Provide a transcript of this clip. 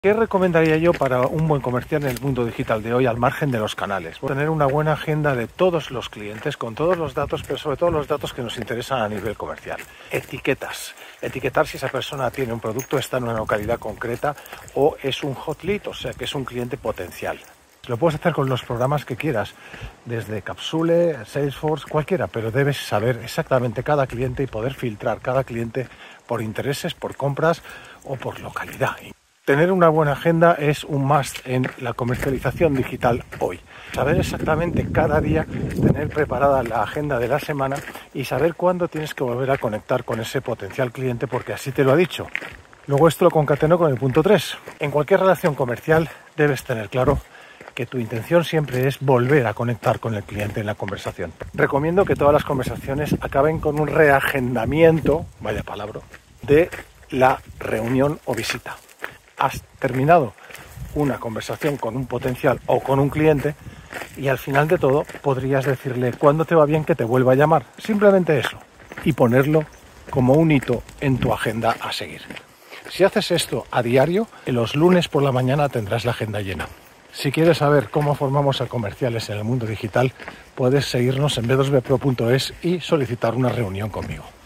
¿Qué recomendaría yo para un buen comercial en el mundo digital de hoy, al margen de los canales? Tener una buena agenda de todos los clientes, con todos los datos, pero sobre todo los datos que nos interesan a nivel comercial. Etiquetas. Etiquetar si esa persona tiene un producto, está en una localidad concreta o es un hot lead, o sea que es un cliente potencial. Lo puedes hacer con los programas que quieras, desde Capsule, Salesforce, cualquiera, pero debes saber exactamente cada cliente y poder filtrar cada cliente por intereses, por compras o por localidad. Tener una buena agenda es un must en la comercialización digital hoy. Saber exactamente cada día, tener preparada la agenda de la semana y saber cuándo tienes que volver a conectar con ese potencial cliente porque así te lo ha dicho. Luego esto lo concateno con el punto 3. En cualquier relación comercial debes tener claro que tu intención siempre es volver a conectar con el cliente en la conversación. Recomiendo que todas las conversaciones acaben con un reagendamiento, vaya palabra, de la reunión o visita. Has terminado una conversación con un potencial o con un cliente y al final de todo podrías decirle cuándo te va bien que te vuelva a llamar. Simplemente eso. Y ponerlo como un hito en tu agenda a seguir. Si haces esto a diario, los lunes por la mañana tendrás la agenda llena. Si quieres saber cómo formamos a comerciales en el mundo digital, puedes seguirnos en b2bpro.es y solicitar una reunión conmigo.